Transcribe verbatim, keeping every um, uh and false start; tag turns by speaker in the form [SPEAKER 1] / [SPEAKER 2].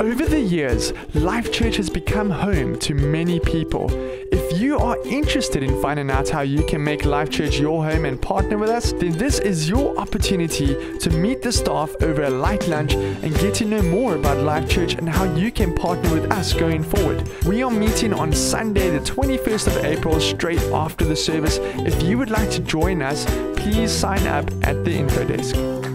[SPEAKER 1] Over the years, Life Church has become home to many people. If you are interested in finding out how you can make Life Church your home and partner with us, then this is your opportunity to meet the staff over a light lunch and get to know more about Life Church and how you can partner with us going forward. We are meeting on Sunday, the twenty-first of April, straight after the service. If you would like to join us, please sign up at the info desk.